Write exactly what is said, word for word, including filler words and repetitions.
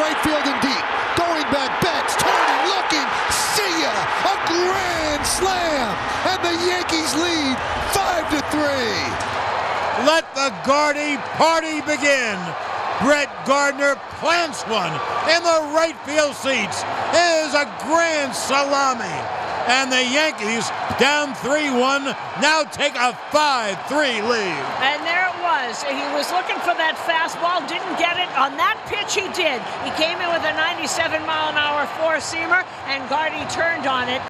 right field and deep. Going back, Betts, turning, looking, see ya! A grand slam! And the Yankees lead five to three. Let the Gardy party begin. Brett Gardner plants one in the right field seats. It is a grand salami. And the Yankees, down three one, now take a five three lead. And there it was. He was looking for that fastball, didn't get it. On that pitch, he did. He came in with a ninety-seven mile an hour four-seamer, and Gardy turned on it.